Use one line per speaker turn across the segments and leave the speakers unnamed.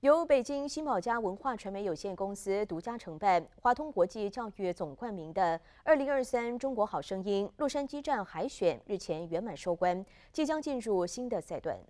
由北京新宝家文化传媒有限公司独家承办、华通国际教育总冠名的2023中国好声音洛杉矶站海选日前圆满收官，即将进入新的赛段。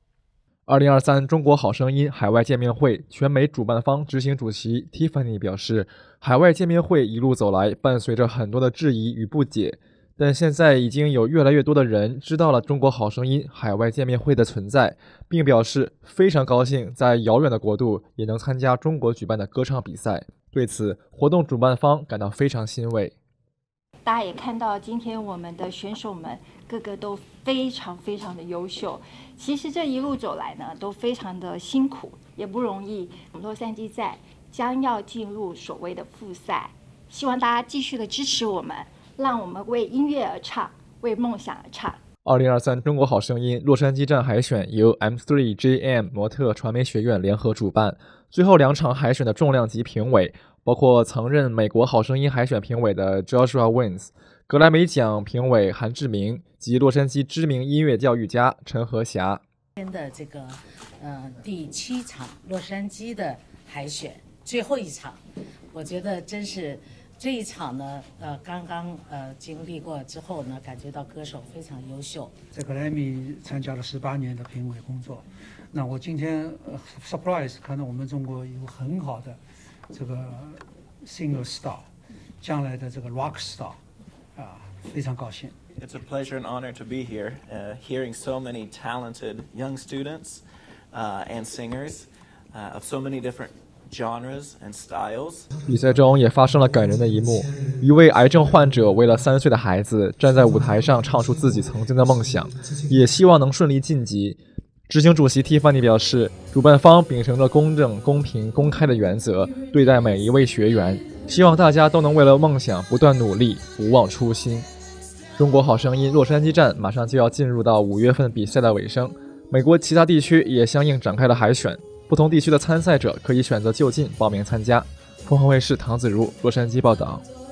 2023中国好声音海外见面会全美主办方执行主席 Tiffany 表示，海外见面会一路走来，伴随着很多的质疑与不解。但现在已经有越来越多的人知道了中国好声音海外见面会的存在，并表示非常高兴在遥远的国度也能参加中国举办的歌唱比赛。对此，活动主办方感到非常欣慰。
大家也看到，今天我们的选手们个个都非常的优秀。其实这一路走来呢，都非常的辛苦，也不容易。洛杉矶站将要进入所谓的复赛，希望大家继续的支持我们。让我们为音乐而唱，为梦想而唱。
2023中国好声音洛杉矶站海选由 M3JM 模特传媒学院联合主办，最后2场海选的重量级评委包括曾任美国好声音海选评委的 Joshua Wins、格莱美奖评委韩志明及洛杉矶知名音乐教育家陈和霞。
今天的这个第7场洛杉矶的海选最后一场，我觉得真是。这一场呢，刚刚经历过之后呢，感觉到歌手非常优秀。
在格莱美参加了18年的评委工作，那我今天surprise 看到我们中国有很好的这个 singer star， 将来的这个 rock star， 非常高兴。
It's a pleasure and honor to be here, hearing so many talented young students and singers of so many different genres and styles。
比赛中也发生了感人的一幕，一位癌症患者为了3岁的孩子站在舞台上唱出自己曾经的梦想，也希望能顺利晋级。执行主席 Tiffany 表示，主办方秉承着公正、公平、公开的原则对待每一位学员，希望大家都能为了梦想不断努力，不忘初心。中国好声音洛杉矶站马上就要进入到5月份比赛的尾声，美国其他地区也相应展开了海选。不同地区的参赛者可以选择就近报名参加。凤凰卫视唐子如洛杉矶报道。